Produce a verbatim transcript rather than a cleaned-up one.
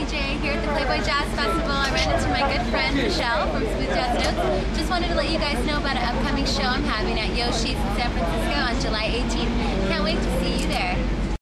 J here at the Playboy Jazz Festival. I ran into my good friend Michelle from Smooth Jazz Notes. Just wanted to let you guys know about an upcoming show I'm having at Yoshi's in San Francisco on July eighteenth. Can't wait to see you there.